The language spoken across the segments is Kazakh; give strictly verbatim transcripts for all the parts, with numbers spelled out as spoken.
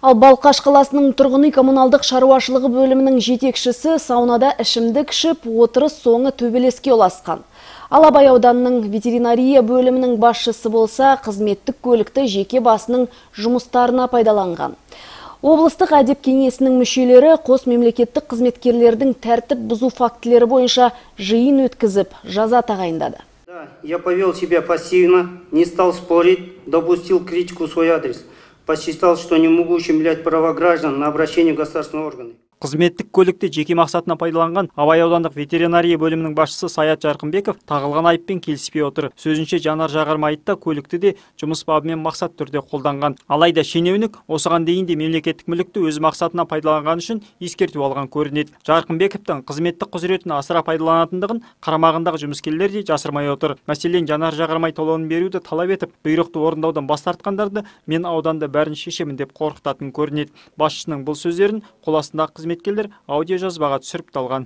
Ал Балқаш қаласының тұрғын үй коммуналдық шаруашылығы бөлімінің жетекшісі саунада ішімдік ішіп, отырыс соңы төбелеске ұласқан. Ал Абай ауданының ветеринария бөлімінің басшысы болса, қызметтік көлікті жеке басының жұмыстарына пайдаланған. Облыстық әдеп кеңесінің мүшелері қос мемлекеттік қызметкерлердің тәртіп бұзу фактілері бойынша жиын өткізіп, жаза тағайындады. Я повел себя пассивно, не стал спорить, допустил критику в свой адрес. Посчитал, что не могу ущемлять права граждан на обращение в государственные органы. Қызметтік көлікті жеке мақсатына пайдаланған Абай аудандық ветеринария бөлімінің басшысы Саят Жарқынбеков тағылған айыппен келіспей отыр. Сөзінше Жанар Жағармайытта көлікті де жұмыс бабымен мақсат түрде қолданған. Алайда шенеунік осыған дейін де мемлекеттік мүлікті өз мақсатына пайдаланған үшін ескерту алған көрінеді. Жарқынбековтың қызметтік құзыретін асыра пайдаланатындығын қарамағындағы жұмыскерлер де жасырмай отыр. Мәселен, Жанар Жағармай толығын беруді талап етіп, бұйрықты орындаудан бас тартқандарды мен ауданда бәрін шешемін деп қорқытатын көрінеді. Басшының бұл сөздерін қол астындағы қызметкерлер аудио жазбаға түсіріп талған.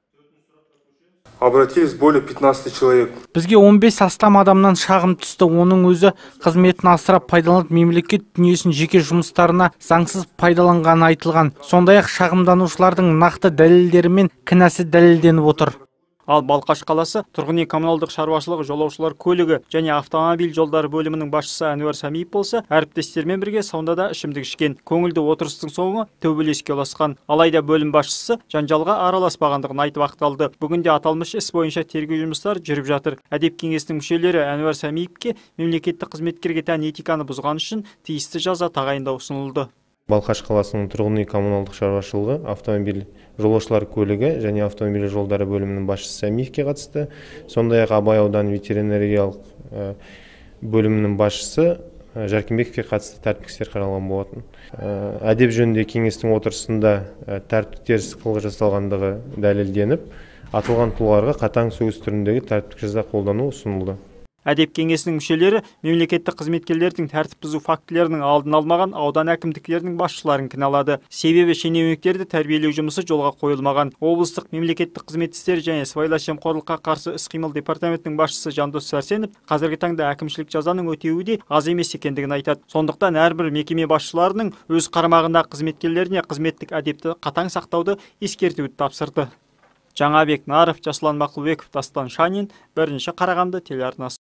Обратились более пятнадцати человек. Бізге он бес астам адамнан шағым түсті. Оның өзі қызметін асырап пайдаланып мемлекет дүниесін жеке жұмыстарына заңсыз пайдаланғаны айтылған. Сондай-ақ шағымданушылардың нақты дәлелдері мен кінәсі дәлелденіп отыр. Ал Балқаш қаласы тұрғын үй коммуналдық шаруашылығы жолаушылар көлігі және автомобиль жолдары бөлімінің басшысы Әнуар Сәмиев болса, әріптестермен бірге саунада ішімдік ішкен. Көңілді отырыстың соңы төбелеске ұласқан. Алайда бөлім басшысы жанжалға араласпағандығын айтып ақталды. Бүгінде аталмыш іс бойынша тергеу жұмыстары жүріп жатыр. Әдеп кеңесінің мүшелері Әнуар Сәмиевке мемлекеттік қызметкерге тән этиканы бұзғаны үшін тиісті жаза тағайындау ұсынылды. Балқаш қаласының тұрғын үй коммуналдық шаруашылығы, автомобиль жолаушылар көлігі және автомобиль жолдары бөлімінің басшысы Сәмиевке қатысты. Сондай-ақ Абай ауданы ветеринариялық бөлімінің басшысы Жаркенбековке қатысты тәртіптік істер қаралған болатын. Әдеп жөнінде кеңестің отырысында тәртіптік теріс қылық жасалғандығы дәлелденіп, атылған тұлғаларға қатаң сөгіс түріндегі тәртіптік жаза қолдану ұсынылды. Әдеп кеңесінің мүшелері мемлекеттік қызметкерлердің тәртіп бұзу фактілерінің алдын алмаған аудан әкімдіктерінің басшыларын кінәлады. Себебі шенеуніктерді тәрбиелеу жұмысы жолға қойылмаған. Облыстық мемлекеттік қызмет істері және сыбайлас жемқорлыққа қарсы іс-қимыл департаментінің басшысы Жандос Сәрсенов қазіргі таңда әкімшілік жазаның өтеуі де аз емес екендігін айтады. Сондықтан әрбір мекеме басшыларының өз қарамағындағы қызметкерлеріне қызметтік әдепті қатаң сақтауды ескертуді тапсырды. Жаңабек Наров, Жасұлан Мақұлбеков, Дастан Шанин, бірінші Қарағанды телеарнасы.